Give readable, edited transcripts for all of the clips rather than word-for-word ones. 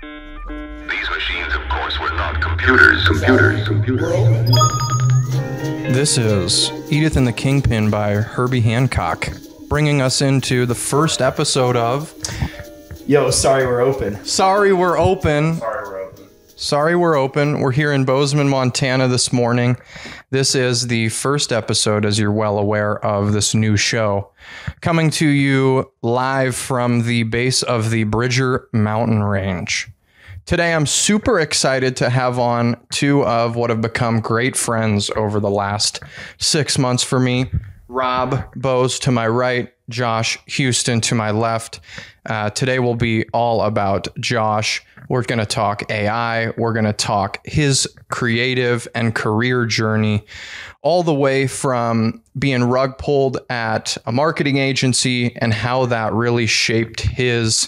These machines, of course, were not computers. This is Edith and the Kingpin by Herbie Hancock, bringing us into the first episode of... Yo, sorry we're open. Sorry we're open. We're here in Bozeman, Montana this morning. This is the first episode, as you're well aware, of this new show. Coming to you live from the base of the Bridger Mountain Range. Today, I'm super excited to have on two of what have become great friends over the last 6 months for me. Rob Bose to my right, Josh Huston to my left. Today will be all about Josh. We're going to talk AI. We're going to talk his creative and career journey, all the way from being rug pulled at a marketing agency and how that really shaped his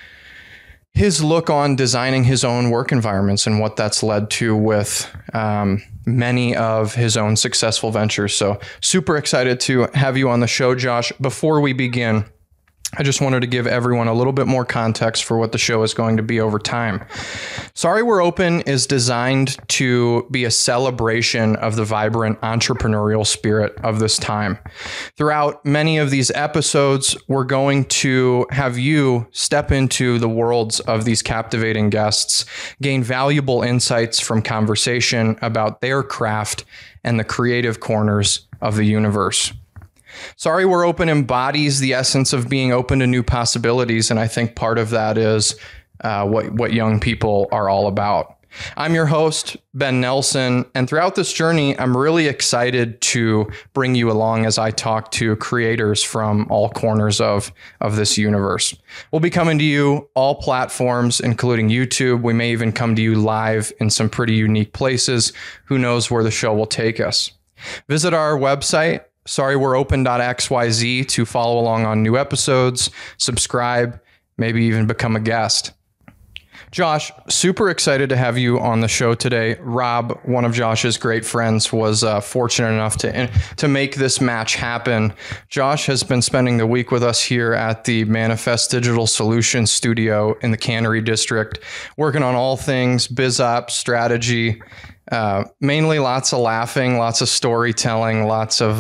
look on designing his own work environments and what that's led to with many of his own successful ventures. So super excited to have you on the show, Josh. Before we begin, I just wanted to give everyone a little bit more context for what the show is going to be over time. Sorry We're Open is designed to be a celebration of the vibrant entrepreneurial spirit of this time. Throughout many of these episodes, we're going to have you step into the worlds of these captivating guests, gain valuable insights from conversation about their craft and the creative corners of the universe. Sorry We're Open embodies the essence of being open to new possibilities, and I think part of that is what young people are all about. I'm your host, Ben Nelson, and throughout this journey, I'm really excited to bring you along as I talk to creators from all corners of this universe. We'll be coming to you all platforms, including YouTube. We may even come to you live in some pretty unique places. Who knows where the show will take us? Visit our website, sorrywe'reopen.xyz, to follow along on new episodes, subscribe, maybe even become a guest. Josh, super excited to have you on the show today. Rob, one of Josh's great friends, was fortunate enough to make this match happen. Josh has been spending the week with us here at the Manifest Digital Solutions studio in the Cannery District, working on all things biz ops, strategy, mainly lots of laughing, lots of storytelling, lots of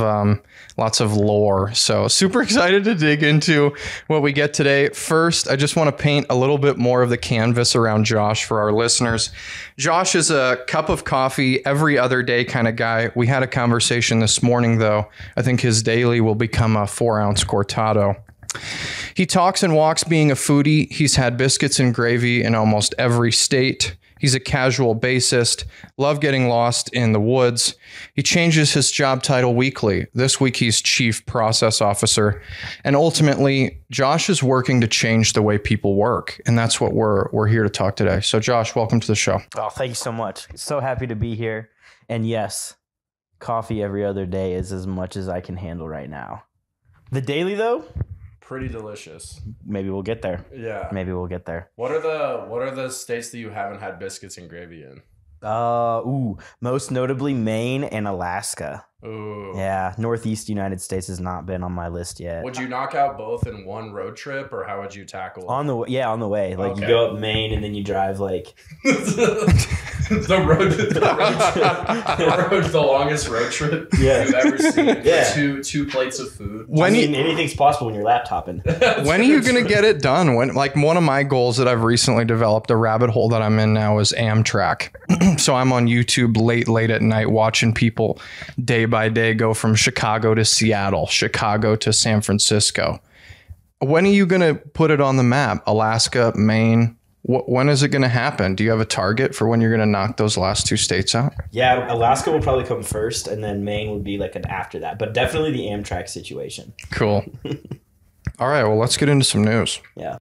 lore. So super excited to dig into what we get today. First, I just want to paint a little bit more of the canvas around Josh for our listeners. Josh is a cup of coffee every other day kind of guy. We had a conversation this morning, though. I think his daily will become a 4-ounce cortado. He talks and walks being a foodie. He's had biscuits and gravy in almost every state. He's a casual bassist, love getting lost in the woods. He changes his job title weekly. This week, he's Chief Process Officer. And ultimately, Josh is working to change the way people work. And that's what we're here to talk today. So Josh, welcome to the show. Oh, thank you so much. So happy to be here. And yes, coffee every other day is as much as I can handle right now. The daily, though? Pretty delicious. Maybe we'll get there. Yeah. Maybe we'll get there. What are the states that you haven't had biscuits and gravy in? Most notably Maine and Alaska. Ooh. Yeah, Northeast United States has not been on my list yet. Would you knock out both in one road trip, or how would you tackle? On the way. Like, okay. You go up Maine and then you drive like the longest road trip you've ever seen. Yeah. Two plates of food. Anything's possible when you're laptopping. When are you going to get it done? One of my goals that I've recently developed, a rabbit hole that I'm in now, is Amtrak. So I'm on YouTube late at night watching people day by day go from Chicago to Seattle, Chicago to San Francisco. When are you going to put it on the map? Alaska, Maine? When is it going to happen? Do you have a target for when you're going to knock those last two states out? Yeah, Alaska will probably come first, and then Maine would be like an after that. But definitely the Amtrak situation. Cool. All right, well, let's get into some news. Yeah.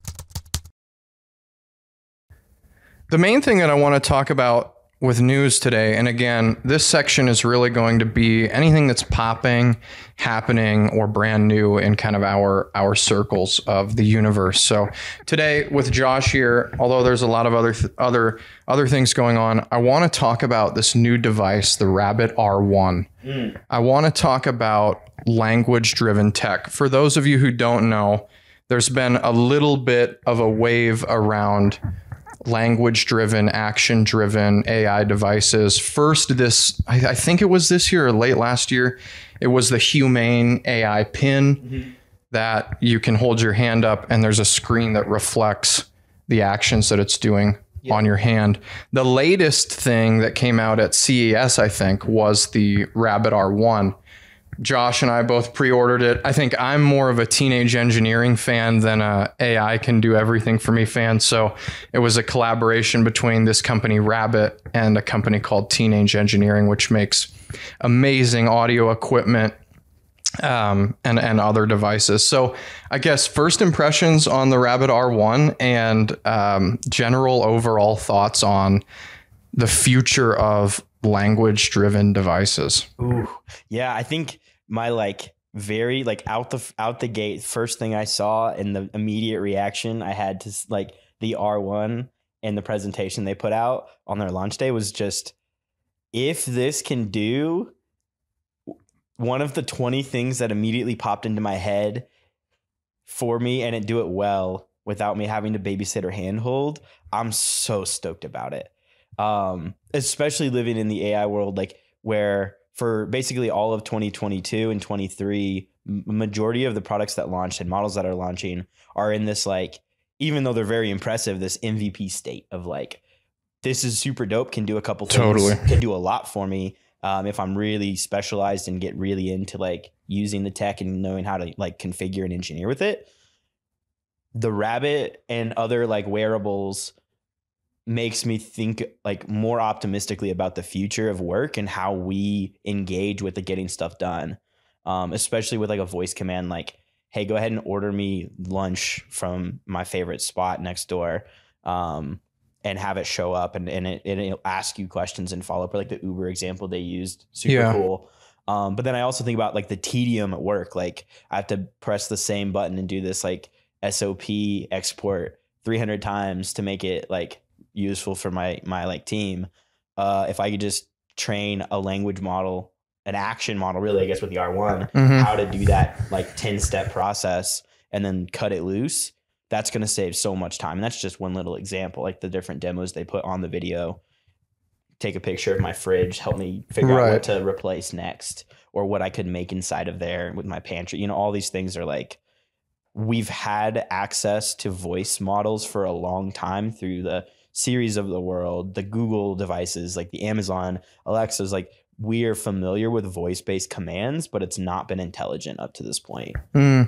The main thing that I want to talk about with news today, and again, this section is really going to be anything that's popping, happening, or brand new in kind of our circles of the universe. So today with Josh here, although there's a lot of other things going on, I want to talk about this new device, the Rabbit R1. I want to talk about language-driven tech. For those of you who don't know, there's been a little bit of a wave around language driven, action driven AI devices. First, I think it was this year or late last year, it was the Humane AI pin that you can hold your hand up and there's a screen that reflects the actions that it's doing on your hand. The latest thing that came out at CES, I think, was the Rabbit R1. Josh and I both pre-ordered it. I think I'm more of a teenage engineering fan than a AI can do everything for me fan. So it was a collaboration between this company Rabbit and a company called Teenage Engineering, which makes amazing audio equipment and other devices. So I guess first impressions on the Rabbit R1 and general overall thoughts on the future of language-driven devices. Ooh, yeah, I think my very out the gate, first thing I saw and the immediate reaction I had to the R1 and the presentation they put out on their launch day was just, if this can do one of the 20 things that immediately popped into my head for me and it do it well without me having to babysit or handhold, I'm so stoked about it. Especially living in the AI world, where for basically all of 2022 and 23, majority of the products that launched and models that are launching are in this, even though they're very impressive, this MVP state of this is super dope, can do a couple things, can do a lot for me. If I'm really specialized and get really into using the tech and knowing how to configure and engineer with it. The Rabbit and other wearables makes me think more optimistically about the future of work and how we engage with the getting stuff done. Especially with a voice command, hey, go ahead and order me lunch from my favorite spot next door. And have it show up and it'll ask you questions and follow up, the Uber example they used. Super cool. But then I also think about the tedium at work. I have to press the same button and do this SOP export 300 times to make it useful for my team. If I could just train a language model, an action model, really, I guess with the R1, how to do that 10-step process and then cut it loose. That's going to save so much time. And that's just one little example, the different demos they put on the video. Take a picture of my fridge, help me figure out what to replace next, or what I could make inside of there with my pantry. All these things are we've had access to voice models for a long time through the Series of the world, the Google devices, the Amazon Alexas. We are familiar with voice-based commands, but it's not been intelligent up to this point. And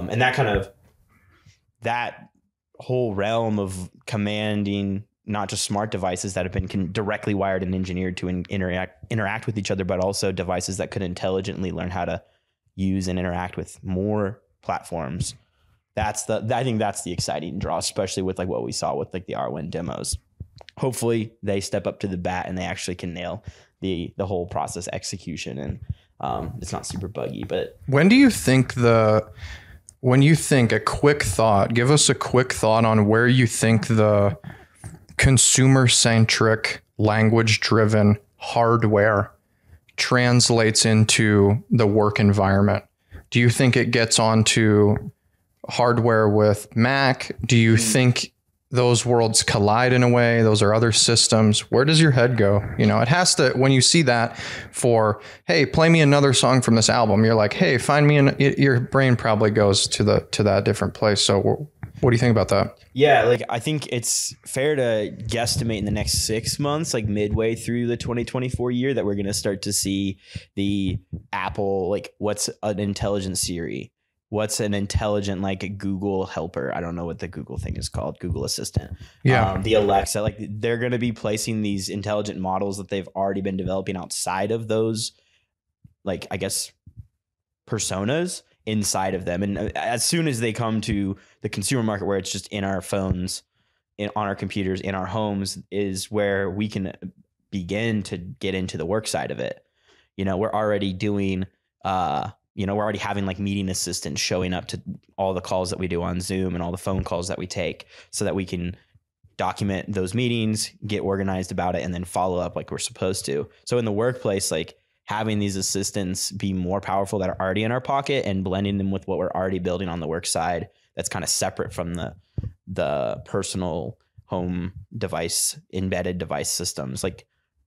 that whole realm of commanding not just smart devices that have been directly wired and engineered to interact with each other, but also devices that could intelligently learn how to use and interact with more platforms. I think that's the exciting draw, especially with what we saw with the R1 demos. Hopefully they step up to the bat and they actually can nail the whole process execution. And it's not super buggy, but when you think a quick thought, give us a quick thought on where you think the consumer-centric, language-driven hardware translates into the work environment. Do you think it gets onto hardware with Mac? Do you think those worlds collide in a way? Those are other systems. Where does your head go? It has to, when you see that for, hey, play me another song from this album, you're like, hey, find me your brain probably goes to that different place. So what do you think about that? Yeah, I think it's fair to guesstimate in the next 6 months, midway through the 2024 year, that we're going to start to see the Apple, what's an intelligent Siri? What's an intelligent Google helper? I don't know what the Google thing is called. Google Assistant. Yeah. The Alexa, they're going to be placing these intelligent models that they've already been developing outside of those, I guess, personas inside of them. And as soon as they come to the consumer market where it's just in our phones, on our computers, in our homes, is where we can begin to get into the work side of it. We're already doing we're already having meeting assistants showing up to all the calls that we do on Zoom and all the phone calls that we take so that we can document those meetings, get organized about it, and then follow up like we're supposed to. So in the workplace, having these assistants be more powerful that are already in our pocket and blending them with what we're already building on the work side, that's kind of separate from the personal home device, embedded device systems. Like,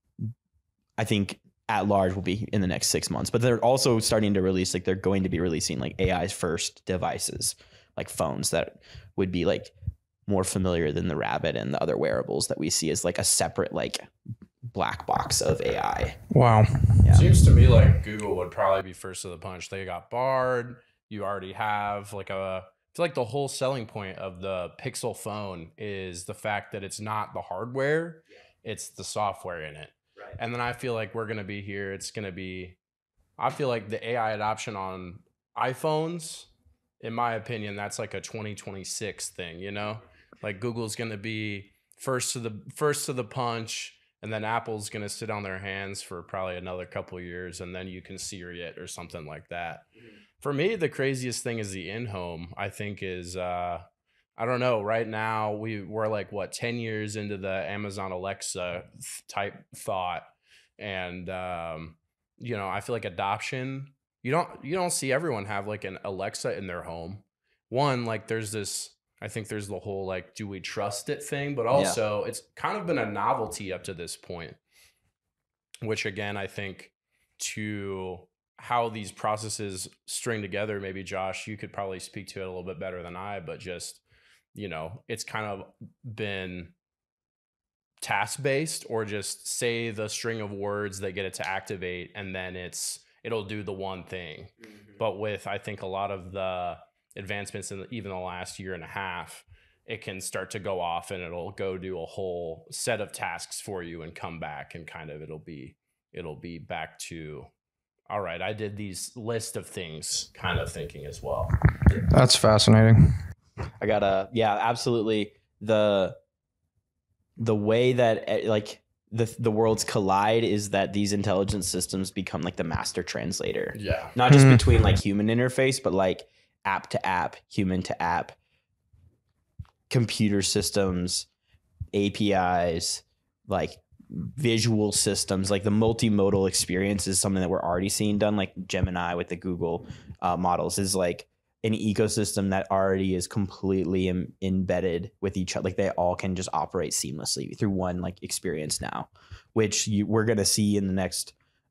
I think at large will be in the next 6 months, but they're also starting to release, like they're going to be releasing like AI's first devices, like phones that would be like more familiar than the Rabbit and the other wearables that we see as like a separate like black box of AI. Wow. Yeah. Seems to me like Google would probably be first to the punch. They got Bard. You already have like I feel like the whole selling point of the Pixel phone is the fact that it's not the hardware, it's the software in it. Right. And then I feel like we're going to be here. It's going to be, I feel like the AI adoption on iPhones, in my opinion, that's like a 2026 thing, you know? Like Google's going to be first to the punch, and then Apple's going to sit on their hands for probably another couple of years, and then you can Siri it or something like that. Mm-hmm. For me, the craziest thing is the in-home, I think is, I don't know, right now we're like, 10 years into the Amazon Alexa type thought. And, I feel like adoption, you don't see everyone have like an Alexa in their home. One, like I think there's the whole, like, do we trust it thing, but also it's kind of been a novelty up to this point, which again, I think to how these processes string together, maybe Josh, you could probably speak to it a little bit better than I, but just, it's kind of been task-based, or just say the string of words that get it to activate, and then it'll do the one thing. Mm-hmm. But with, I think, a lot of the advancements in even the last year and a half, it can start to go off and it'll go do a whole set of tasks for you and come back, and kind of it'll be back to, all right, I did these list of things kind of thinking as well. That's fascinating. I gotta, absolutely. The way that like the worlds collide is that these intelligence systems become like the master translator. Yeah. Not just between like human interface, but like app to app, human to app, computer systems, APIs, like visual systems. Like the multimodal experience is something that we're already seeing done. Like Gemini with the Google models is like an ecosystem that already is completely embedded with each other. Like they all can just operate seamlessly through one like experience now, which we're going to see in the next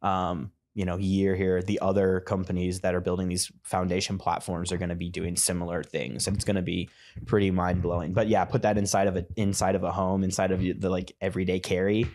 year here. The other companies that are building these foundation platforms are going to be doing similar things, and it's going to be pretty mind blowing. But yeah, put that inside of a home, inside of the like everyday carry,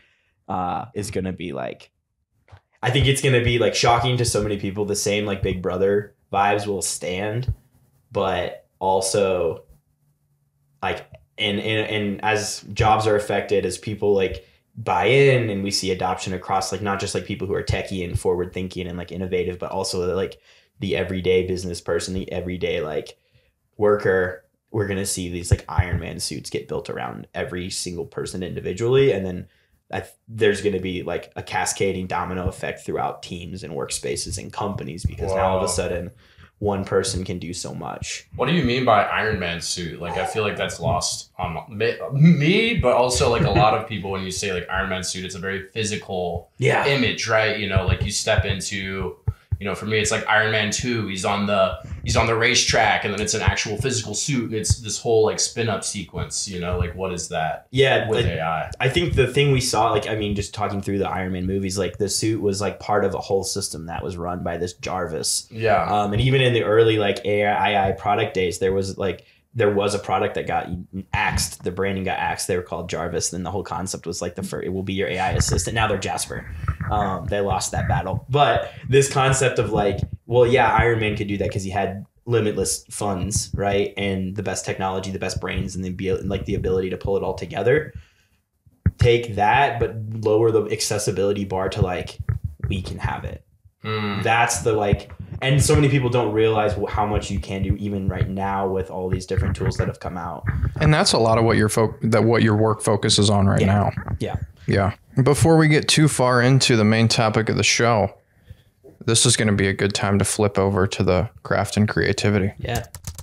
is going to be like, I think it's going to be like shocking to so many people. The same like Big Brother vibes will stand, but also like, and as jobs are affected, as people like buy in, and we see adoption across like not just like people who are techie and forward thinking and like innovative, but also like the everyday business person, the everyday like worker. We're going to see these like Iron Man suits get built around every single person individually. And then there's going to be like a cascading domino effect throughout teams and workspaces and companies, because now all of a sudden one person can do so much. What do you mean by Iron Man suit? Like, I feel like that's lost on me, but also like a lot of people, when you say like Iron Man suit, it's a very physical image, right? Like you step into, for me, it's like Iron Man 2. He's on the racetrack, and then it's an actual physical suit, and it's this whole like spin up sequence. Like what is that? Yeah, with AI. I think the thing we saw, like, I mean, just talking through the Iron Man movies, like the suit was like part of a whole system that was run by this Jarvis. Yeah. And even in the early like AI product days, there was a product that got axed. The branding got axed. They were called Jarvis. Then the whole concept was like it will be your AI assistant. Now they're Jasper. They lost that battle. But this concept of like, well, yeah, Iron Man could do that because he had limitless funds, right? And the best technology, the best brains, and the ability to pull it all together. Take that, but lower the accessibility bar to like, we can have it. That's the like, and so many people don't realize how much you can do even right now with all these different tools that have come out. And that's a lot of what your work focuses on right now. Yeah. Before we get too far into the main topic of the show, this is going to be a good time to flip over to the craft and creativity. Yeah.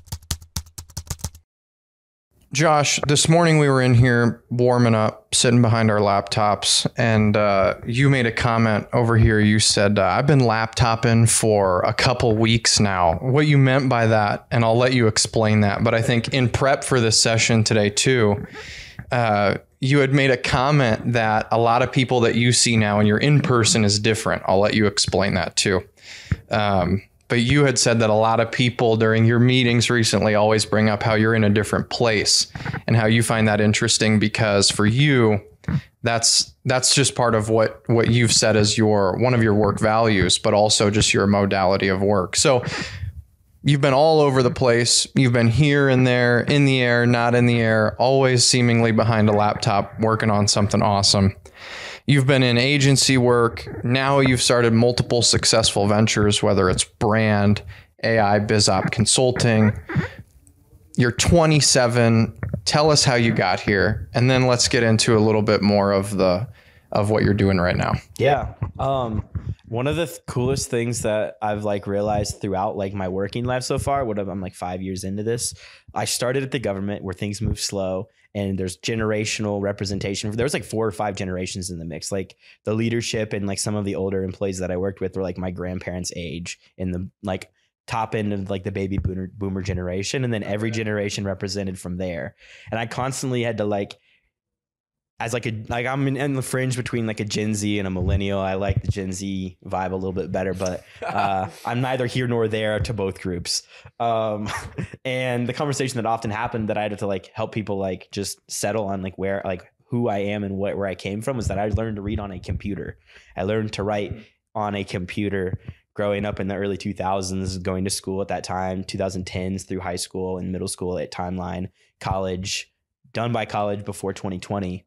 Josh, this morning we were in here warming up, sitting behind our laptops, and you made a comment over here. You said, I've been laptopping for a couple weeks now. What you meant by that, and I'll let you explain that. But I think in prep for this session today too, you had made a comment that a lot of people that you see now when you're in person is different. I'll let you explain that too. But you had said that a lot of people during your meetings recently always bring up how you're in a different place and how you find that interesting because for you, that's just part of what you've said as one of your work values, but also just your modality of work. So you've been all over the place. You've been here and there, in the air, not in the air, always seemingly behind a laptop, working on something awesome. You've been in agency work. Now you've started multiple successful ventures, whether it's brand, AI, BizOp consulting. You're 27. Tell us how you got here. And then let's get into a little bit more of what you're doing right now. Yeah. One of the coolest things that I've like realized throughout like my working life so far, I'm like 5 years into this. I started at the government where things move slow and there's generational representation. There was like 4 or 5 generations in the mix. Like the leadership and like some of the older employees that I worked with were like my grandparents' age in the like top end of like the baby boomer generation. And then every generation represented from there. And I constantly had to like, as like I'm in the fringe between like a Gen Z and a millennial. I like the Gen Z vibe a little bit better, but I'm neither here nor there to both groups. And the conversation that often happened that I had to like help people like just settle on like where like who I am and where I came from was that I learned to read on a computer. I learned to write on a computer growing up in the early 2000s, going to school at that time, 2010s through high school and middle school at Timeline, college, done by college before 2020.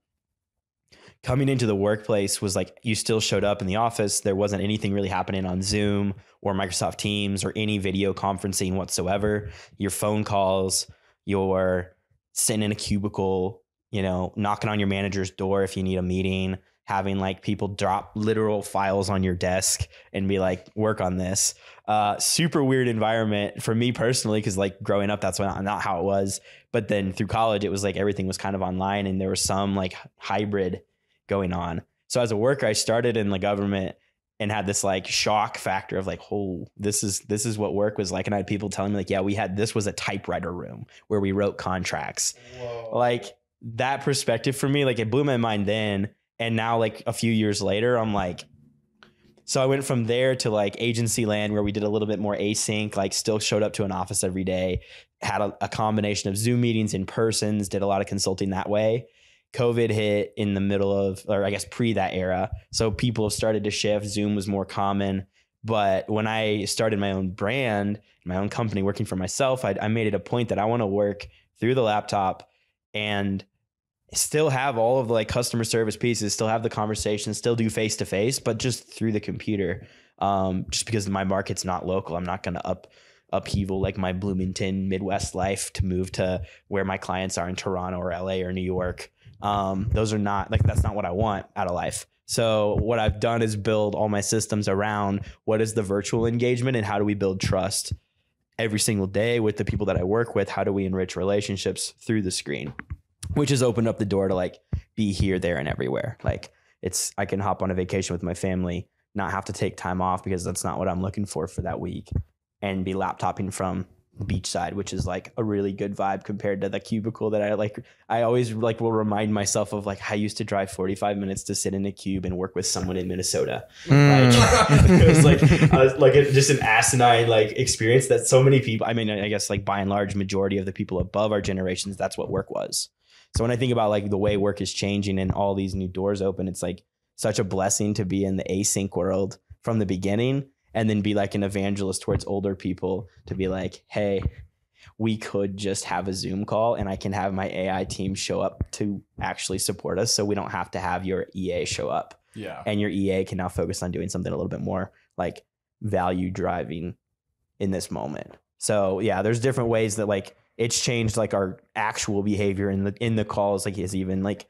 Coming into the workplace was like you still showed up in the office. There wasn't anything really happening on Zoom or Microsoft Teams or any video conferencing whatsoever. Your phone calls, you're sitting in a cubicle, you know, knocking on your manager's door if you need a meeting, having like people drop literal files on your desk and be like, work on this. Super weird environment for me personally, because like growing up, that's not how it was. But then through college, it was like everything was kind of online and there was some like hybrid going on. So as a worker, I started in the government and had this like shock factor of like, oh, this is what work was like. And I had people telling me like, yeah, this was a typewriter room where we wrote contracts. Whoa. Like that perspective for me, like it blew my mind then. And now like a few years later, I'm like, so I went from there to like agency land where we did a little bit more async, like still showed up to an office every day, had a combination of Zoom meetings in persons, did a lot of consulting that way. COVID hit in the middle of, or I guess pre that era. So people have started to shift. Zoom was more common. But when I started my own brand, my own company, working for myself, I made it a point that I want to work through the laptop and still have all of the like customer service pieces, still have the conversation, still do face-to-face, but just through the computer. Just because my market's not local, I'm not going to upheaval like my Bloomington Midwest life to move to where my clients are in Toronto or LA or New York. Those are not like, that's not what I want out of life. So what I've done is build all my systems around what is the virtual engagement and how do we build trust every single day with the people that I work with? How do we enrich relationships through the screen, which has opened up the door to like be here, there, and everywhere. Like I can hop on a vacation with my family, not have to take time off because that's not what I'm looking for that week, and be laptopping from beachside, which is like a really good vibe compared to the cubicle that I always like will remind myself of like I used to drive 45 minutes to sit in a cube and work with someone in Minnesota. Like, it was like just an asinine like experience that so many people, I mean, I guess like by and large majority of the people above our generations, that's what work was. So when I think about like the way work is changing and all these new doors open, it's like such a blessing to be in the async world from the beginning. And then be like an evangelist towards older people to be like, hey, we could just have a Zoom call and I can have my AI team show up to actually support us. So we don't have to have your EA show up. Yeah. And your EA can now focus on doing something a little bit more like value driving in this moment. So yeah, there's different ways that like it's changed like our actual behavior in the calls, like is even like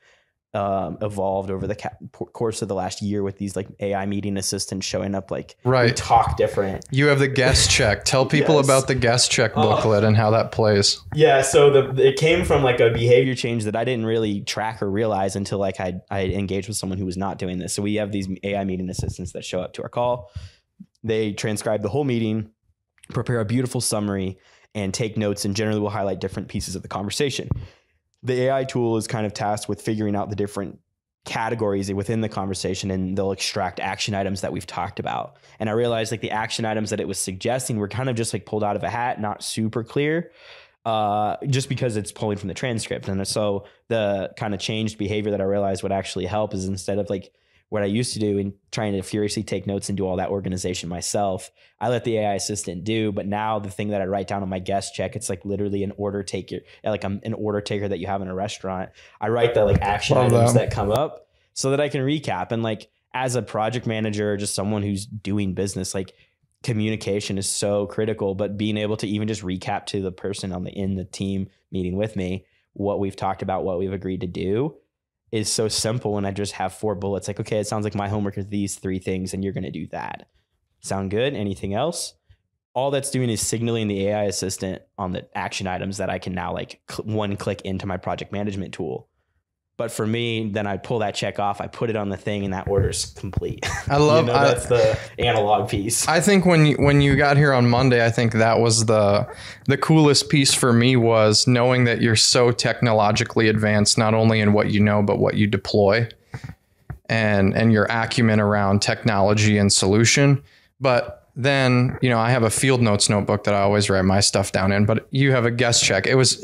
evolved over the course of the last year with these like AI meeting assistants showing up. Like we talk different. You have the guest check. Tell people about the guest check booklet and how that plays. Yeah. So it came from like a behavior change that I didn't really track or realize until like I engaged with someone who was not doing this. So we have these AI meeting assistants that show up to our call. They transcribe the whole meeting, prepare a beautiful summary, and take notes, and generally will highlight different pieces of the conversation. the AI tool is kind of tasked with figuring out the different categories within the conversation, and they'll extract action items that we've talked about. And I realized like the action items that it was suggesting were kind of just like pulled out of a hat, not super clear, just because it's pulling from the transcript. And so the kind of changed behavior that I realized would actually help is, instead of like what I used to do and trying to furiously take notes and do all that organization myself, I let the AI assistant do. But now the thing that I write down on my guest check, it's like literally an order taker, like an order taker that you have in a restaurant. I write the like action items that come up so that I can recap. And like as a project manager, or just someone who's doing business, like communication is so critical. But being able to even just recap to the person in the team meeting with me what we've talked about, what we've agreed to do, is so simple. And I just have 4 bullets. Like, okay, it sounds like my homework is these 3 things and you're going to do that. Sound good? Anything else? All that's doing is signaling the AI assistant on the action items that I can now like one click into my project management tool. But for me, then I pull that check off, I put it on the thing, and that order's complete. I love that's the analog piece. I think when you got here on Monday, I think that was the coolest piece for me, was knowing that you're so technologically advanced, not only in what you know, but what you deploy, and your acumen around technology and solution. But then, you know, I have a field notes notebook that I always write my stuff down in, but you have a guest check. It was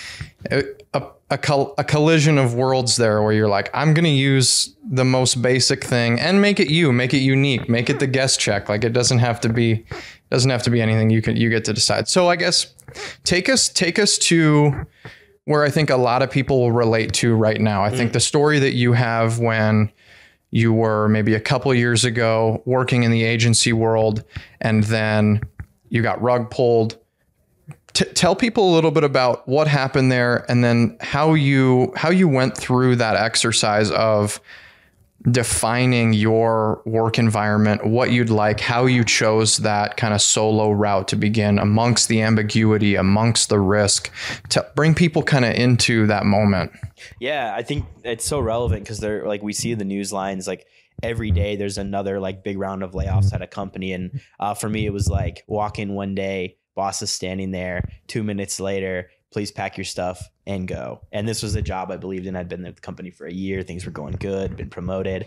a collision of worlds there, where you're like, I'm going to use the most basic thing and make it unique, make it the guest check. Like, it doesn't have to be anything. You get to decide. So I guess take us to where I think a lot of people will relate to right now. I think the story that you have when you were maybe a couple years ago working in the agency world, and then you got rug pulled. Tell people a little bit about what happened there, and then how you went through that exercise of defining your work environment, what you'd like, how you chose that kind of solo route to begin, amongst the ambiguity, amongst the risk, to bring people kind of into that moment. Yeah, I think it's so relevant because they're like, we see the news lines like every day. There's another like big round of layoffs at a company, and for me, it was like walk in one day, boss is standing there, 2 minutes later, please pack your stuff and go. And this was a job I believed in. I'd been at the company for a year. Things were going good, been promoted.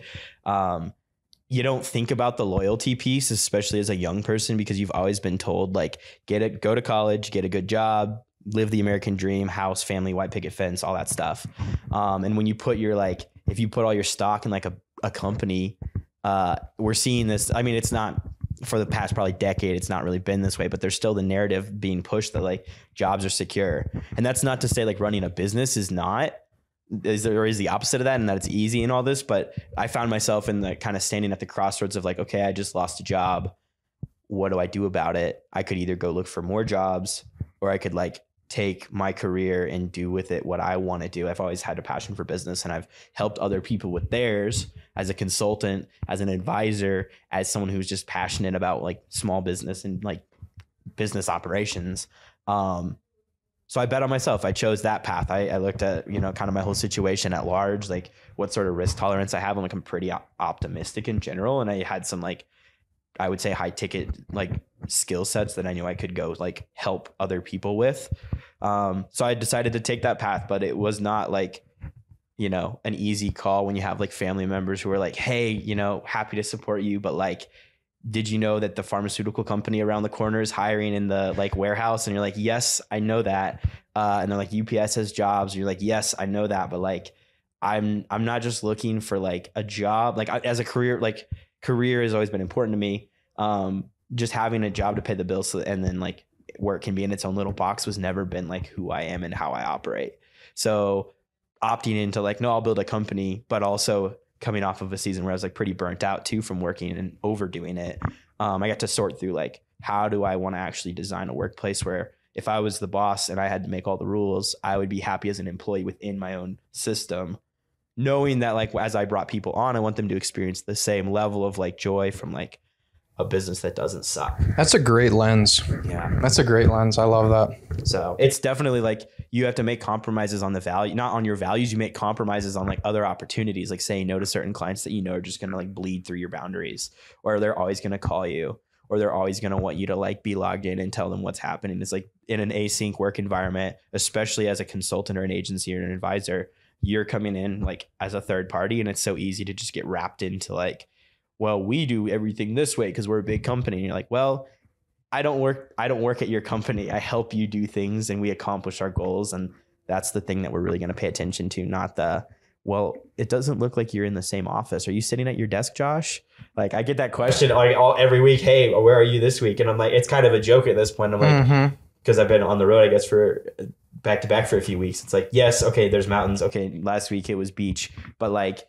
You don't think about the loyalty piece, especially as a young person, because you've always been told like, go to college, get a good job, live the American dream, house, family, white picket fence, all that stuff. And when you put if you put all your stock in like a company, we're seeing this. I mean, it's not, for the past probably decade, it's not really been this way, but there's still the narrative being pushed that like jobs are secure. And that's not to say like running a business is not, is the opposite of that, and that it's easy and all this. But I found myself in the kind of standing at the crossroads of like, okay, I just lost a job. What do I do about it? I could either go look for more jobs, or I could like take my career and do with it what I want to do. I've always had a passion for business, and I've helped other people with theirs as a consultant, as an advisor, as someone who's just passionate about like small business and like business operations. So I bet on myself. I chose that path. I looked at, you know, kind of my whole situation at large, like what sort of risk tolerance I have. I'm pretty optimistic in general. And I had some like, I would say high ticket like skill sets that I knew I could go like help other people with. So I decided to take that path, but it was not like, you know, an easy call when you have like family members who are like, hey, you know, happy to support you, but like, did you know that the pharmaceutical company around the corner is hiring in the like warehouse? And you're like, yes, I know that. And they're like, UPS has jobs. And you're like, yes, I know that. But like, I'm not just looking for like a job, like as a career, like career has always been important to me. Just having a job to pay the bills, and then like where it can be in its own little box was never been like who I am and how I operate. So opting into like, no, I'll build a company, but also coming off of a season where I was like pretty burnt out too from working and overdoing it. I got to sort through like, how do I want to actually design a workplace where if I was the boss and I had to make all the rules, I would be happy as an employee within my own system, knowing that like, as I brought people on, I want them to experience the same level of like joy from like a business that doesn't suck. That's a great lens. Yeah. That's a great lens. I love that. So it's definitely like you have to make compromises on the value, not on your values. You make compromises on like other opportunities, like saying no to certain clients that you know are just going to like bleed through your boundaries, or they're always going to call you, or they're always going to want you to like be logged in and tell them what's happening. It's like in an async work environment, especially as a consultant or an agency or an advisor, you're coming in like as a third party, and it's so easy to just get wrapped into like, well, we do everything this way because we're a big company. And you're like, well, I don't work at your company. I help you do things and we accomplish our goals. And that's the thing that we're really going to pay attention to, not the, well, it doesn't look like you're in the same office. Are you sitting at your desk, Josh? Like I get that question like every week. Hey, where are you this week? And I'm like, it's kind of a joke at this point. I'm like, because I've been on the road, I guess, for back to back for a few weeks. It's like, yes, okay, there's mountains. Okay, last week it was beach, but like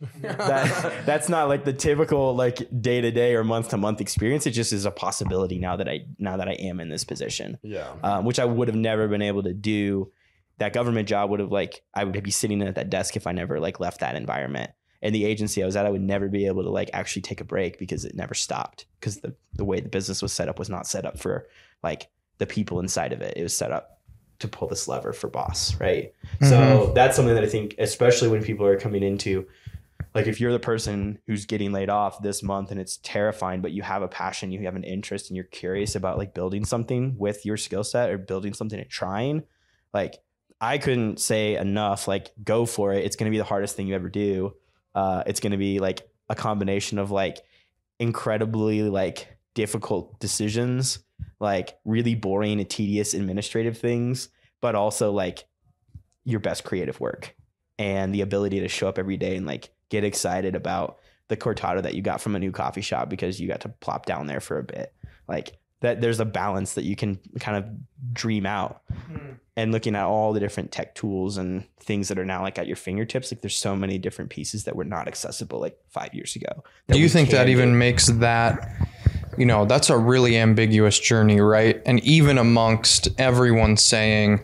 that's not like the typical like day to day or month to month experience. It just is a possibility now that I am in this position. Yeah, which I would have never been able to do. That government job would have like, I would be sitting at that desk if I never like left that environment. And the agency I was at, I would never be able to like actually take a break because it never stopped, because the way the business was set up was not set up for like the people inside of it. It was set up to pull this lever for boss, right? So that's something that I think, especially when people are coming into, like if you're the person who's getting laid off this month and it's terrifying, but you have a passion, you have an interest, and you're curious about like building something with your skill set or building something and trying, like I couldn't say enough, like go for it. It's going to be the hardest thing you ever do. It's going to be like a combination of like incredibly like difficult decisions, like really boring and tedious administrative things, but also like your best creative work and the ability to show up every day and like get excited about the cortado that you got from a new coffee shop because you got to plop down there for a bit. Like that, there's a balance that you can kind of dream out. And looking at all the different tech tools and things that are now like at your fingertips, like there's so many different pieces that were not accessible like 5 years ago. Do you think that even makes that, you know, that's a really ambiguous journey, right? And even amongst everyone saying,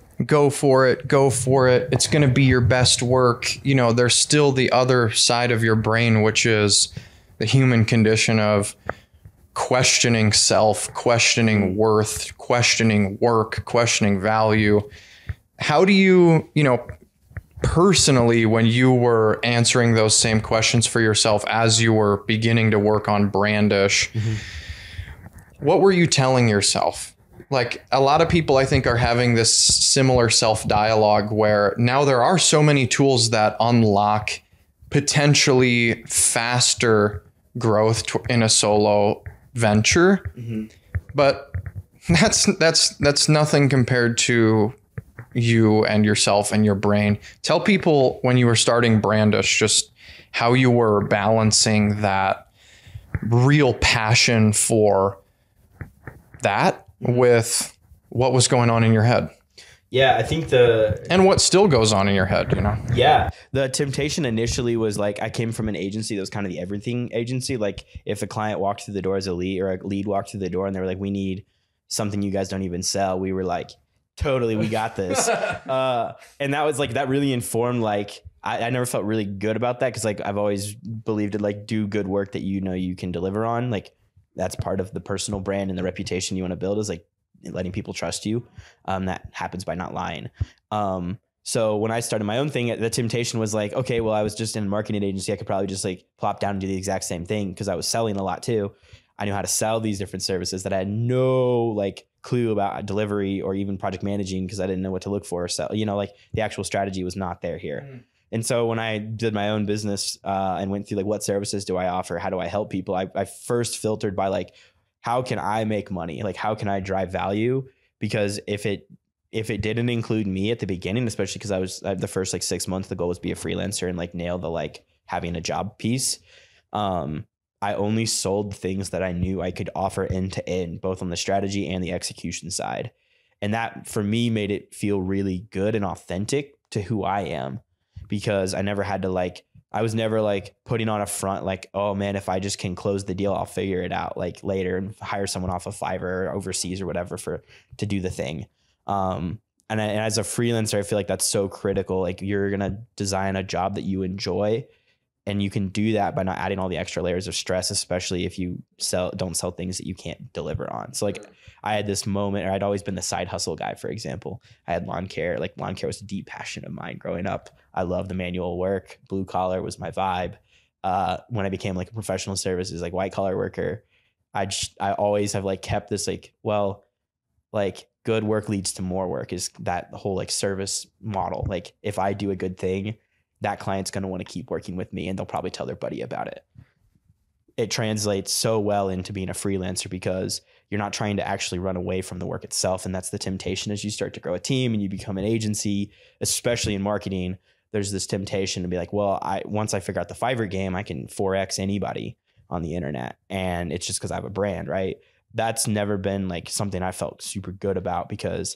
go for it, it's going to be your best work, you know, there's still the other side of your brain, which is the human condition of questioning self, questioning worth, questioning work, questioning value. How do you, you know, personally, when you were answering those same questions for yourself as you were beginning to work on BRNDSH, what were you telling yourself? Like a lot of people, I think, are having this similar self-dialogue where now there are so many tools that unlock potentially faster growth in a solo venture, but that's nothing compared to you and yourself and your brain. Tell people when you were starting BRNDSH just how you were balancing that real passion for that with what was going on in your head. Yeah, I think and what still goes on in your head, you know? Yeah. The temptation initially was like, I came from an agency that was kind of the everything agency. Like if a client walked through the door as a lead, or a lead walked through the door and they were like, we need something you guys don't even sell, we were like, totally, we got this. And that was like, that really informed, like, I never felt really good about that, because like I've always believed it, like do good work that you know you can deliver on. Like that's part of the personal brand and the reputation you want to build, is like letting people trust you. That happens by not lying. So when I started my own thing, the temptation was like, okay, well, I was just in a marketing agency. I could probably just like plop down and do the exact same thing, because I was selling a lot too. I knew how to sell these different services that I had no like clue about delivery or even project managing, because I didn't know what to look for. So, you know, like the actual strategy was not there here. And so when I did my own business and went through like, what services do I offer? How do I help people? I first filtered by like, how can I make money? Like, how can I drive value? Because if it didn't include me at the beginning, especially because I was the first like 6 months, the goal was to be a freelancer and like nail the like having a job piece. I only sold things that I knew I could offer end to end, both on the strategy and the execution side. And that for me made it feel really good and authentic to who I am, because I never had to like, I was never like putting on a front like, oh man, if I just can close the deal, I'll figure it out like later and hire someone off of Fiverr or overseas or whatever to do the thing. And as a freelancer, I feel like that's so critical. Like you're going to design a job that you enjoy, and you can do that by not adding all the extra layers of stress, especially if you don't sell things that you can't deliver on. So like I had this moment, or I'd always been the side hustle guy, for example. I had lawn care. Like lawn care was a deep passion of mine growing up. I loved the manual work. Blue collar was my vibe. When I became like a professional services, like white collar worker, I always have like kept this like, well, like good work leads to more work is that whole like service model. Like if I do a good thing, that client's going to want to keep working with me and they'll probably tell their buddy about it. It translates so well into being a freelancer because you're not trying to actually run away from the work itself. And that's the temptation as you start to grow a team and you become an agency, especially in marketing. There's this temptation to be like, well, once I figure out the Fiverr game, I can 4X anybody on the internet. And it's just because I have a brand, right? That's never been like something I felt super good about because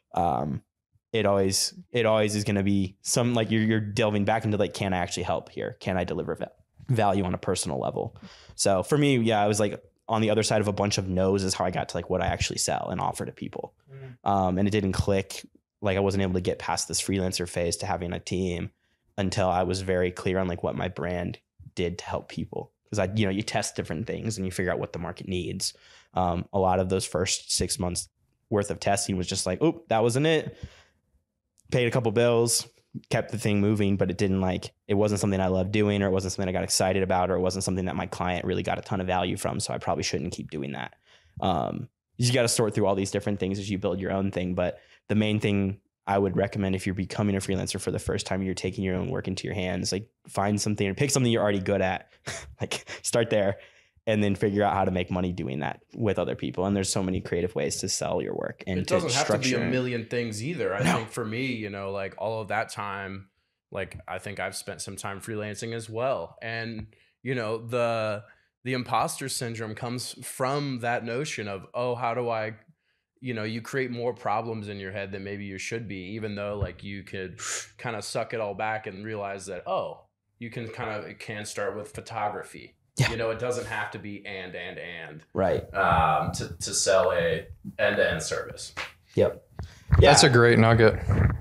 it always is going to be some like you're delving back into like, can I actually help here? Can I deliver value on a personal level? So for me, yeah, I was like on the other side of a bunch of no's is how I got to like what I actually sell and offer to people. And it didn't click. Like I wasn't able to get past this freelancer phase to having a team until I was very clear on like what my brand did to help people. Because you test different things and you figure out what the market needs. A lot of those first 6 months worth of testing was just like, oh, that wasn't it. Paid a couple bills, kept the thing moving, but it wasn't something I loved doing, or it wasn't something I got excited about, or it wasn't something that my client really got a ton of value from. So I probably shouldn't keep doing that. You got to sort through all these different things as you build your own thing. But the main thing I would recommend if you're becoming a freelancer for the first time, you're taking your own work into your hands, like find something or pick something you're already good at, like start there and then figure out how to make money doing that with other people. And there's so many creative ways to sell your work. And it doesn't have to be a million things either. I think for me, like all of that time, like I think I've spent some time freelancing as well. And, the imposter syndrome comes from that notion of, oh, how do I, you create more problems in your head than maybe you should be, even though like you could kind of suck it all back and realize that, oh, you can it can start with photography. Yeah. It doesn't have to be and right. To sell a end-to-end service. Yep. Yeah. That's a great nugget.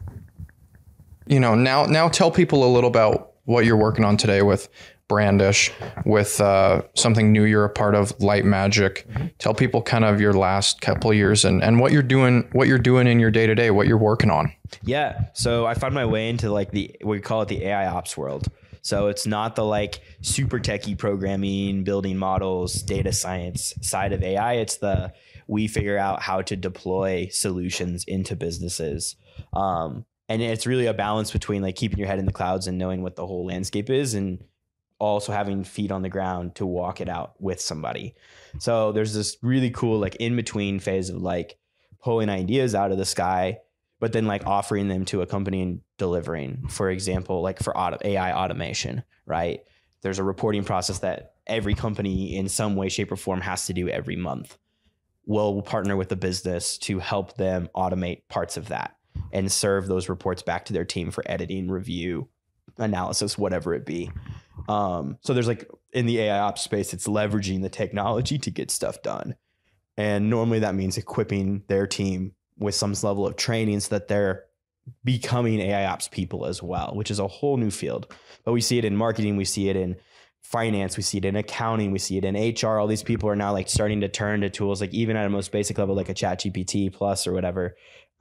Now tell people a little about what you're working on today with BRNDSH, with something new you're a part of, Light Magic. Tell people kind of your last couple of years and what you're doing in your day-to-day, what you're working on. Yeah. So I found my way into like we call it the AI ops world. So it's not the like super techie programming, building models, data science side of AI. It's we figure out how to deploy solutions into businesses. And it's really a balance between like keeping your head in the clouds and knowing what the whole landscape is, and also having feet on the ground to walk it out with somebody. So there's this really cool like in between phase of like pulling ideas out of the sky, but then like offering them to a company and delivering. For example, like for AI automation, right? There's a reporting process that every company in some way, shape, or form has to do every month. We'll partner with the business to help them automate parts of that and serve those reports back to their team for editing, review, analysis, whatever it be. So there's like in the AI ops space, it's leveraging the technology to get stuff done. And normally that means equipping their team with some level of training so that they're becoming AI ops people as well, which is a whole new field. But we see it in marketing, we see it in finance, we see it in accounting, we see it in HR. All these people are now like starting to turn to tools, like even at a most basic level, like a ChatGPT plus or whatever,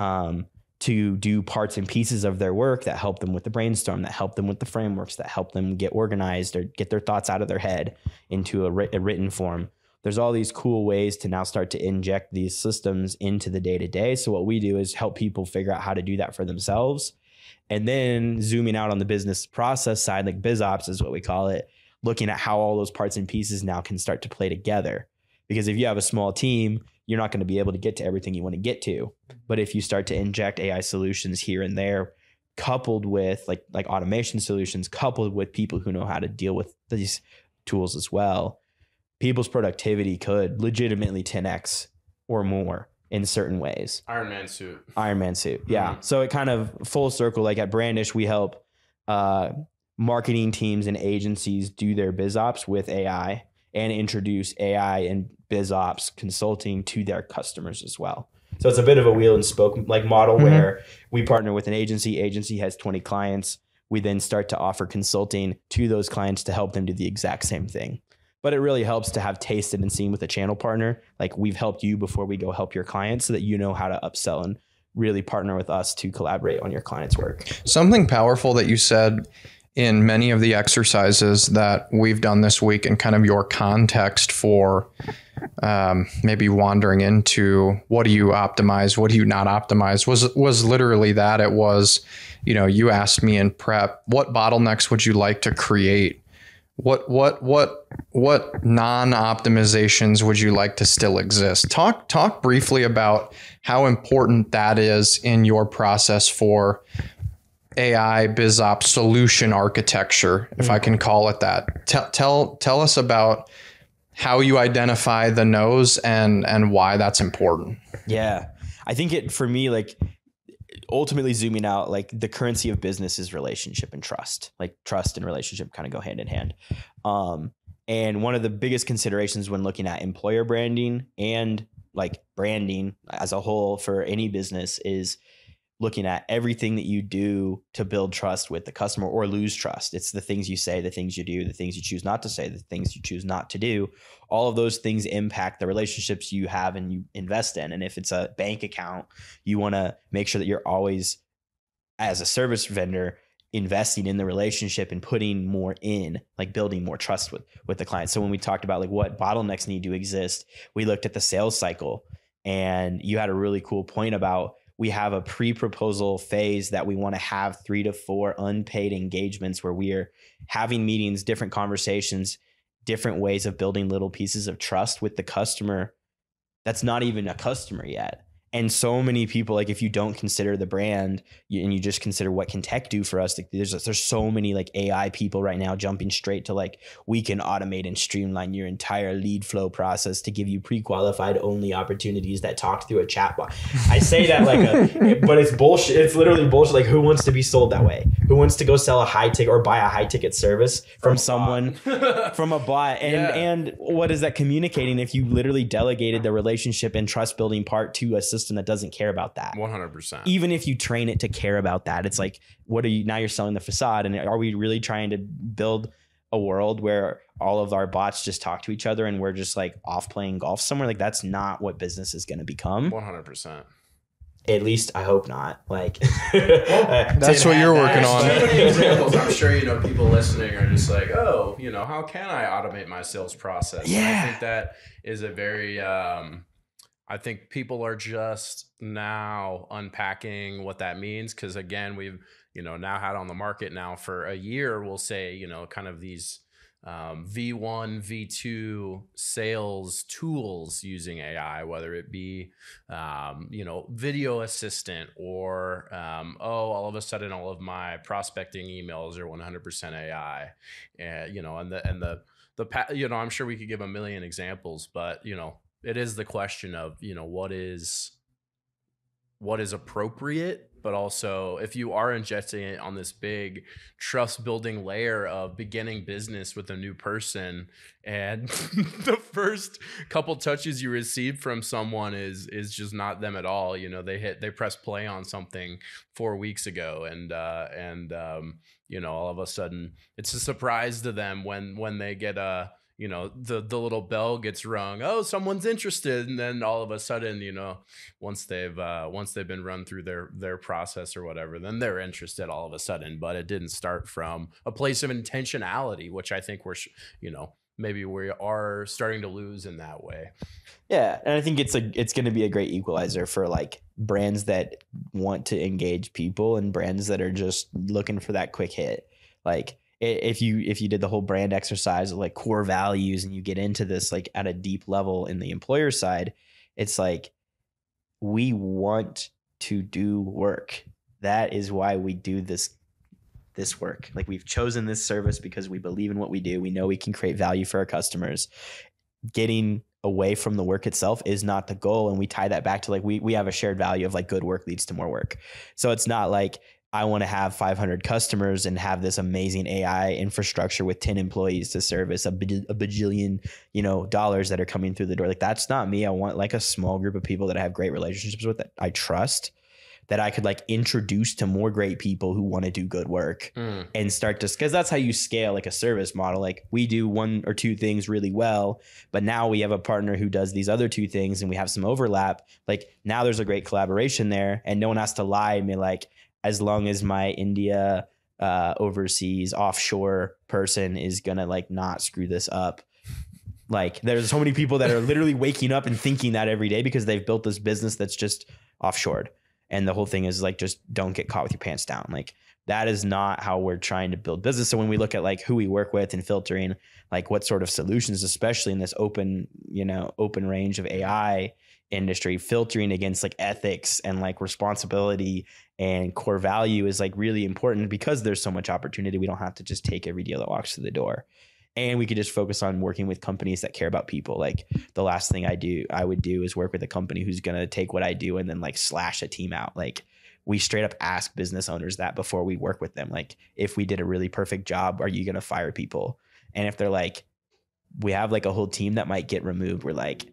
to do parts and pieces of their work that help them with the brainstorm, that help them with the frameworks, that help them get organized or get their thoughts out of their head into a written form. There's all these cool ways to now start to inject these systems into the day-to-day. So what we do is help people figure out how to do that for themselves. And then zooming out on the business process side, like biz ops is what we call it, looking at how all those parts and pieces now can start to play together. Because if you have a small team, you're not going to be able to get to everything you want to get to. But if you start to inject AI solutions here and there, coupled with like automation solutions, coupled with people who know how to deal with these tools as well, people's productivity could legitimately 10x or more in certain ways. Iron Man suit. Yeah. Mm-hmm. So it kind of full circle, like at BRNDSH, we help marketing teams and agencies do their biz ops with AI and introduce AI and biz ops consulting to their customers as well. So it's a bit of a wheel and spoke like model where we partner with an agency has 20 clients. We then start to offer consulting to those clients to help them do the exact same thing. But it really helps to have tasted and seen with a channel partner. Like we've helped you before we go help your clients so that you know how to upsell and really partner with us to collaborate on your client's work. Something powerful that you said in many of the exercises that we've done this week and kind of your context for maybe wandering into what do you optimize, what do you not optimize, was literally that. It was, you asked me in prep, what bottlenecks would you like to create? What non-optimizations would you like to still exist? Talk briefly about how important that is in your process for AI BizOps solution architecture, if I can call it that. Tell us about how you identify the no's and why that's important. Yeah, I think for me, like, ultimately zooming out, like, the currency of business is relationship and trust. Like, trust and relationship kind of go hand in hand. And one of the biggest considerations when looking at employer branding and like branding as a whole for any business is looking at everything that you do to build trust with the customer or lose trust. It's the things you say, the things you do, the things you choose not to say, the things you choose not to do. All of those things impact the relationships you have and you invest in. And if it's a bank account, you want to make sure that you're always, as a service vendor, investing in the relationship and putting more in, like building more trust with the client. So when we talked about like what bottlenecks need to exist, we looked at the sales cycle, and you had a really cool point about we have a pre-proposal phase that we want to have 3 to 4 unpaid engagements where we are having meetings, different conversations, different ways of building little pieces of trust with the customer that's not even a customer yet. And so many people, like, if you don't consider the brand and you just consider what can tech do for us, like, there's so many like AI people right now jumping straight to like, we can automate and streamline your entire lead flow process to give you pre-qualified only opportunities that talk through a chatbot. I say that but it's bullshit. It's literally bullshit. Like, who wants to be sold that way? Who wants to go sell a high ticket or buy a high ticket service from someone, from a bot? And what is that communicating if you literally delegated the relationship and trust building part to a system that doesn't care about that? 100%. Even if you train it to care about that, it's like, now you're selling the facade. And are we really trying to build a world where all of our bots just talk to each other and we're just like off playing golf somewhere? Like, that's not what business is going to become. 100%. At least I hope not. Like, that's what you're working on. Examples. I'm sure, people listening are just like, oh, how can I automate my sales process? Yeah. And I think that is a very, I think people are just now unpacking what that means. Cause again, we've, now had on the market now for a year, we'll say, kind of these V1, V2 sales tools using AI, whether it be, video assistant or, all of a sudden all of my prospecting emails are 100% AI, I'm sure we could give a million examples, but, it is the question of, what is appropriate, but also if you are injecting it on this big trust building layer of beginning business with a new person, and the first couple touches you receive from someone is just not them at all. They press play on something 4 weeks ago, and all of a sudden it's a surprise to them when they get the little bell gets rung. Oh, someone's interested. And then all of a sudden, once they've been run through their process or whatever, then they're interested all of a sudden. But it didn't start from a place of intentionality, which I think maybe we are starting to lose in that way. Yeah. And I think it's going to be a great equalizer for like brands that want to engage people and brands that are just looking for that quick hit. Like, if you did the whole brand exercise of like core values and you get into this like at a deep level in the employer side, it's like, we want to do work. That is why we do this work. Like, we've chosen this service because we believe in what we do. We know we can create value for our customers. Getting away from the work itself is not the goal. And we tie that back to like, we have a shared value of like good work leads to more work. So it's not like, I want to have 500 customers and have this amazing AI infrastructure with 10 employees to service a bajillion, dollars that are coming through the door. Like, that's not me. I want like a small group of people that I have great relationships with, that I trust, that I could like introduce to more great people who want to do good work and start to, because that's how you scale like a service model. Like, we do 1 or 2 things really well, but now we have a partner who does these other 2 things and we have some overlap. Like, now there's a great collaboration there, and no one has to lie and be like, as long as my India overseas offshore person is gonna like not screw this up, Like there's so many people that are literally waking up and thinking that every day because they've built this business that's just offshored. And the whole thing is like, just don't get caught with your pants down. Like that is not how we're trying to build business. So when we look at like who we work with and filtering, like what sort of solutions, especially in this open range of AI industry, filtering against like ethics and like responsibility and core value is like really important because there's so much opportunity. We don't have to just take every deal that walks through the door. And we could just focus on working with companies that care about people. Like the last thing I would do is work with a company who's going to take what I do and then like slash a team out. Like we straight up ask business owners that before we work with them. Like if we did a really perfect job, are you going to fire people? And if they're like, we have like a whole team that might get removed, we're like,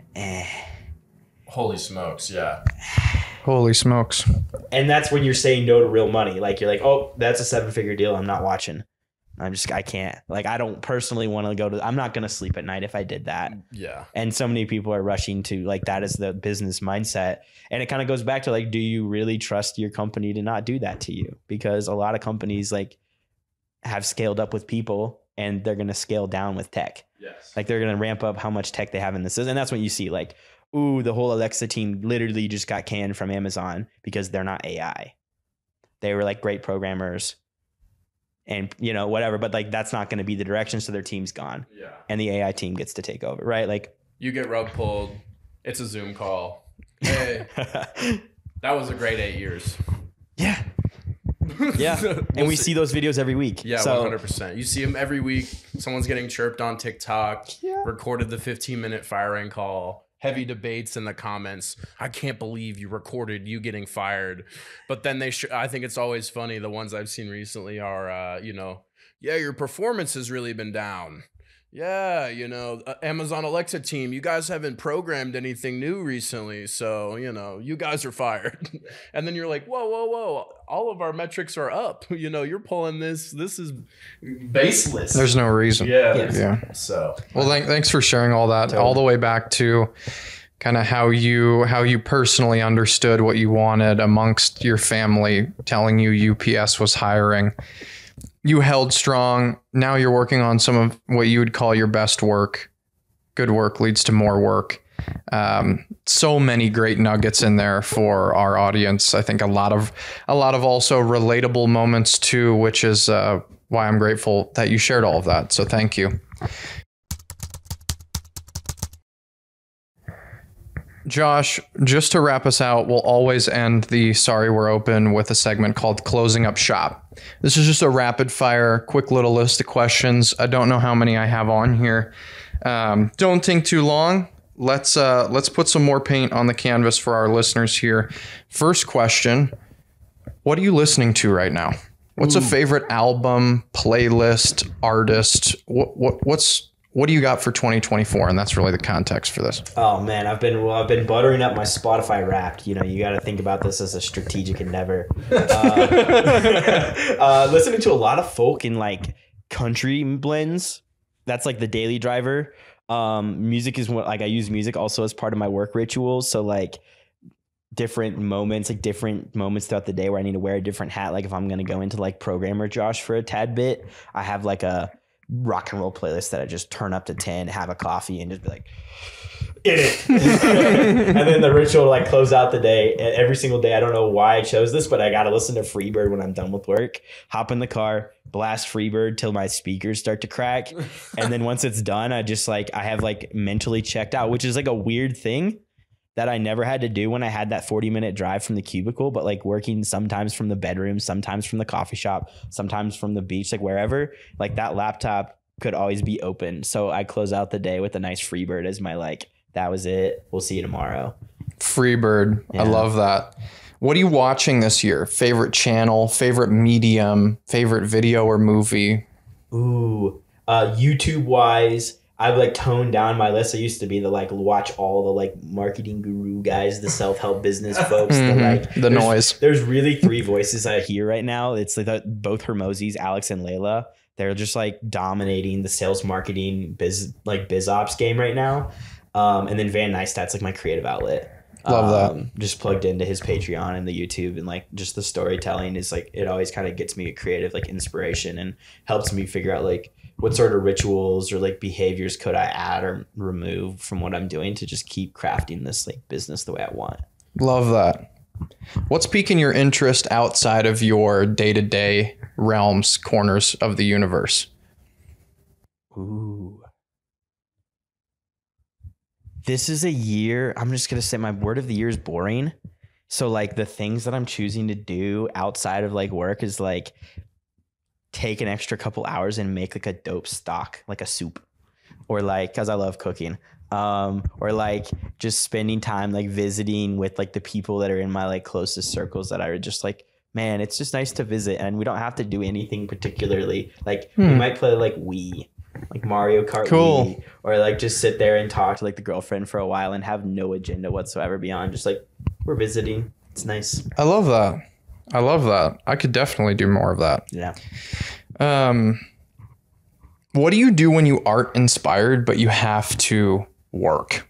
Holy smokes. Yeah. Holy smokes. And that's when you're saying no to real money. Like you're like, oh, that's a 7-figure deal. I'm not watching. I can't. Like, I don't personally want to I'm not going to sleep at night if I did that. Yeah. And so many people are rushing to like, that is the business mindset. And it kind of goes back to like, do you really trust your company to not do that to you? Because a lot of companies like have scaled up with people and they're going to scale down with tech. Yes. Like they're going to ramp up how much tech they have in this. And that's when you see like, ooh, the whole Alexa team literally just got canned from Amazon because they're not AI. They were like great programmers. And, whatever, but like, that's not going to be the direction. So their team's gone. Yeah. And the AI team gets to take over, right? Like you get rug pulled. It's a Zoom call. Hey, that was a great 8 years. Yeah. Yeah. And we see those videos every week. Yeah, so, 100%. You see them every week. Someone's getting chirped on TikTok, recorded the 15-minute firing call. Heavy debates in the comments. I can't believe you recorded you getting fired. But then I think it's always funny. The ones I've seen recently are, yeah, your performance has really been down. Yeah, Amazon Alexa team, you guys haven't programmed anything new recently. So, you guys are fired. And then you're like, whoa. All of our metrics are up. You're pulling this. This is baseless. There's no reason. Yeah. So, well, thanks for sharing all that, all the way back to kind of how you personally understood what you wanted amongst your family, telling you UPS was hiring. You held strong. Now you're working on some of what you would call your best work. Good work leads to more work. So many great nuggets in there for our audience. I think a lot of also relatable moments too, which is why I'm grateful that you shared all of that. So thank you. Josh, just to wrap us out, we'll always end the Sorry We're Open with a segment called Closing Up Shop. This is just a rapid fire, quick little list of questions. I don't know how many I have on here. Don't think too long. Let's put some more paint on the canvas for our listeners here. First question, what are you listening to right now? What's a favorite album, playlist, artist? What do you got for 2024? And that's really the context for this. Oh man, I've been buttering up my Spotify Wrapped. You got to think about this as a strategic endeavor. Listening to a lot of folk and like country blends. That's like the daily driver. Music is what, like, I use music also as part of my work rituals. So like different moments throughout the day where I need to wear a different hat. Like if I'm going to go into like programmer Josh for a tad bit, I have like a rock and roll playlist that I just turn up to 10, have a coffee and just be like, in it. And then the ritual to like close out the day. Every single day, I don't know why I chose this, but I got to listen to Freebird when I'm done with work, hop in the car, blast Freebird till my speakers start to crack. And then once it's done, I have like mentally checked out, which is like a weird thing that I never had to do when I had that 40-minute drive from the cubicle, but like working sometimes from the bedroom, sometimes from the coffee shop, sometimes from the beach, like wherever, like that laptop could always be open. So I close out the day with a nice Freebird as my like, that was it. We'll see you tomorrow. Freebird. Yeah. I love that. What are you watching this year? Favorite channel, favorite medium, favorite video or movie? Ooh, YouTube wise, I've like toned down my list. I used to be the like watch all the like marketing guru guys, the self-help business folks, the noise. There's really 3 voices I hear right now. It's like both Hermosis, Alex and Layla. They're just like dominating the sales marketing biz ops game right now. And then Van Neistat's like my creative outlet. Love that. Just plugged into his Patreon and the YouTube, and like just the storytelling is like, it always kind of gets me a creative like inspiration and helps me figure out like what sort of rituals or like behaviors could I add or remove from what I'm doing to just keep crafting this like business the way I want. Love that. What's piquing your interest outside of your day-to-day realms, corners of the universe? Ooh. This is a year, I'm just going to say my word of the year is boring. So like the things that I'm choosing to do outside of like work is like take an extra couple hours and make like a dope stock, like a soup, or like, cause I love cooking. Or like just spending time like visiting with like the people that are in my like closest circles that are just like, man, it's just nice to visit, and we don't have to do anything particularly. Like we might play like Wii, like Mario Kart Wii, or like just sit there and talk to like the girlfriend for a while and have no agenda whatsoever beyond just like we're visiting. It's nice. I love that. I love that. I could definitely do more of that. Yeah. What do you do when you aren't inspired, but you have to work?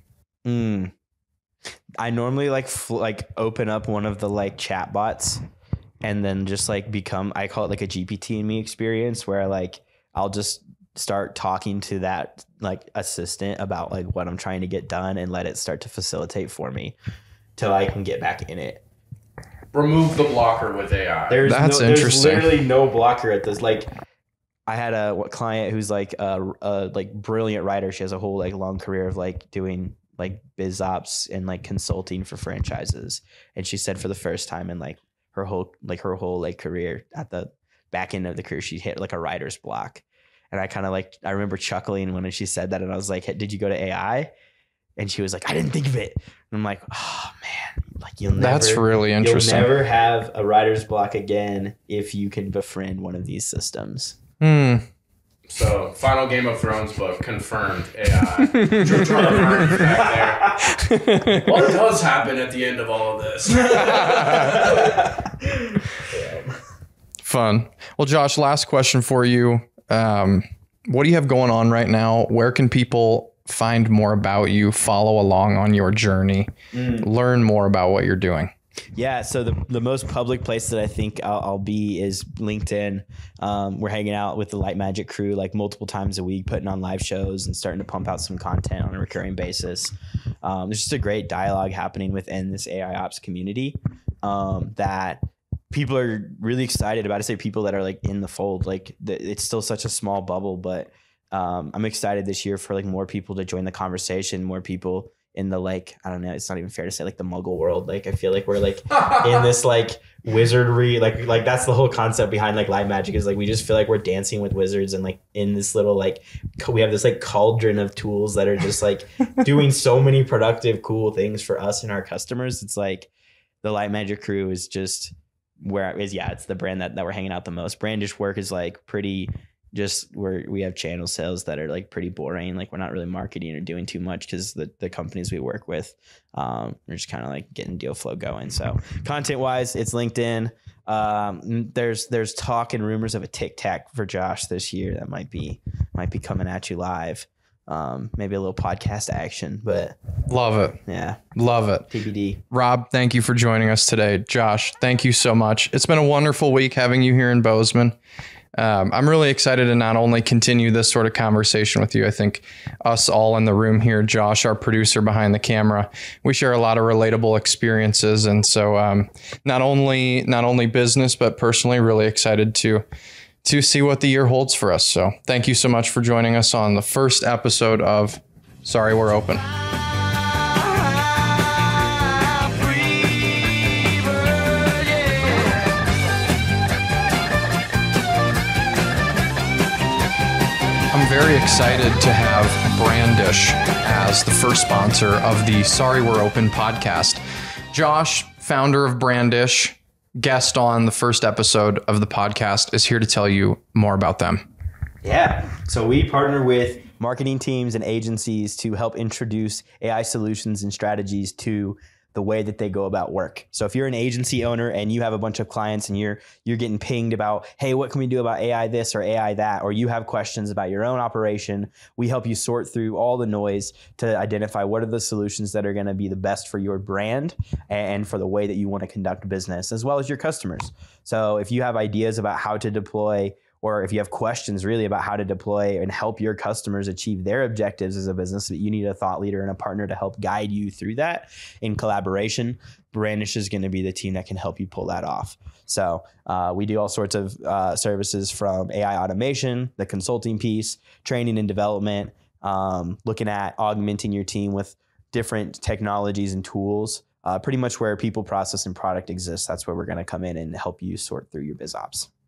I normally like open up one of the like chat bots and then just like I call it like a GPT in me experience, where like I'll just start talking to that like assistant about like what I'm trying to get done and let it start to facilitate for me till I can get back in it. Remove the blocker with AI. That's interesting. There's literally no blocker at this. Like I had a client who's like a like brilliant writer. She has a whole like long career of like doing like biz ops and like consulting for franchises. And she said for the first time in like her whole career, at the back end of the career, she hit like a writer's block. And I kind of like, I remember chuckling when she said that, and I was like, hey, did you go to AI? And she was like, I didn't think of it. And I'm like, oh man, like that's really interesting. You'll never have a writer's block again if you can befriend one of these systems. So, final Game of Thrones book confirmed AI. George R. R. Martin's back there. What does happen at the end of all of this? Fun. Well, Josh, last question for you. What do you have going on right now? Where can people find more about you, follow along on your journey, learn more about what you're doing? Yeah, so the most public place that I think I'll be is LinkedIn. We're hanging out with the Light Magic crew like multiple times a week, putting on live shows and starting to pump out some content on a recurring basis. There's just a great dialogue happening within this AI ops community that people are really excited about. I say people that are like in the fold, like it's still such a small bubble, but I'm excited this year for like more people to join the conversation, more people in the like, I don't know, it's not even fair to say like the muggle world. Like I feel like we're like in this like wizardry, like that's the whole concept behind like live magic, is like we just feel like we're dancing with wizards, and like in this little like we have this like cauldron of tools that are just like doing so many productive cool things for us and our customers. It's like the Light Magic crew is just where it is. Yeah, it's the brand that we're hanging out the most. Brandish work is like pretty just where we have channel sales that are like pretty boring. Like we're not really marketing or doing too much because the companies we work with, we're just kind of like getting deal flow going. So content wise, it's LinkedIn. There's talk and rumors of a Tic Tac for Josh this year that might be coming at you live. Maybe a little podcast action, but love it. Yeah. Love it. TBD. Rob, thank you for joining us today. Josh, thank you so much. It's been a wonderful week having you here in Bozeman. I'm really excited to not only continue this sort of conversation with you. I think us all in the room here, Josh, our producer behind the camera, we share a lot of relatable experiences. And so not only business, but personally really excited to see what the year holds for us. So thank you so much for joining us on the first episode of Sorry We're Open. I'm very excited to have BRNDSH as the first sponsor of the Sorry We're Open podcast. Josh, founder of BRNDSH, guest on the first episode of the podcast, is here to tell you more about them. Yeah. So we partner with marketing teams and agencies to help introduce AI solutions and strategies to the way that they go about work. So if you're an agency owner and you have a bunch of clients and you're getting pinged about, hey, what can we do about AI this or AI that, or you have questions about your own operation, we help you sort through all the noise to identify what are the solutions that are going to be the best for your brand and for the way that you want to conduct business, as well as your customers. So if you have ideas about how to deploy, or if you have questions really about how to deploy and help your customers achieve their objectives as a business, you need a thought leader and a partner to help guide you through that in collaboration. BRNDSH is going to be the team that can help you pull that off. So we do all sorts of services from AI automation, the consulting piece, training and development, looking at augmenting your team with different technologies and tools. Pretty much where people, process, and product exists, that's where we're going to come in and help you sort through your biz ops.